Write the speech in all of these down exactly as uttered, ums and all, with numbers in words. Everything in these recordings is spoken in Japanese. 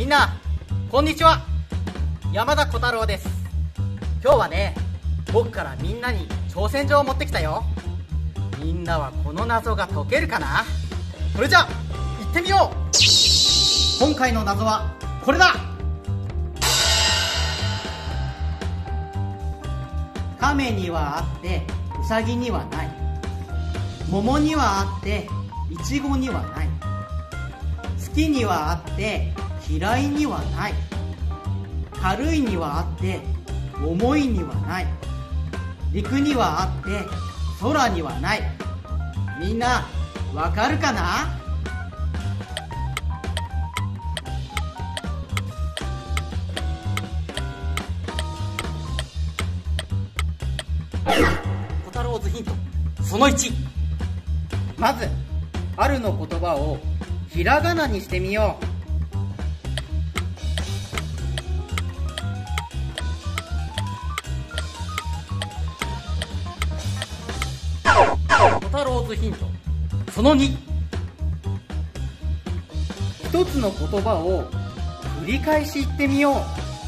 みんなこんにちは、山田小太郎です。今日はね、僕からみんなに挑戦状を持ってきたよ。みんなはこの謎が解けるかな？それじゃあ行ってみよう。今回の謎はこれだ。亀にはあってウサギにはない。桃にはあってイチゴにはない。好きにはあって嫌いにはない。軽いにはあって重いにはない。陸にはあって空にはない。みんなわかるかな？小太郎ズヒントそのいち。まずあるの言葉をひらがなにしてみよう。小太郎ズヒントそのに。一つの言葉を繰り返し言ってみよう。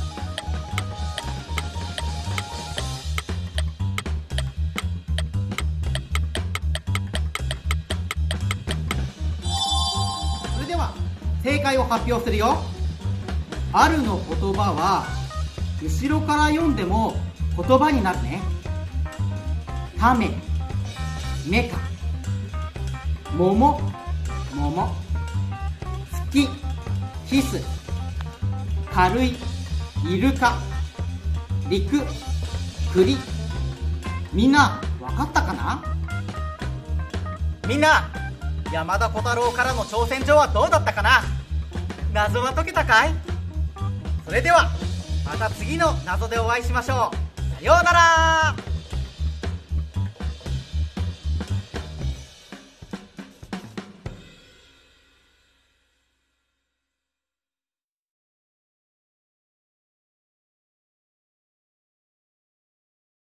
それでは正解を発表するよ。あるの言葉は後ろから読んでも言葉になるね。ため、めか、桃、桃、好き、キス、軽い、イルカ、陸、栗。みんなわかったかな？みんな山田小太郎からの挑戦状はどうだったかな？謎は解けたかい？それではまた次の謎でお会いしましょう。さようなら。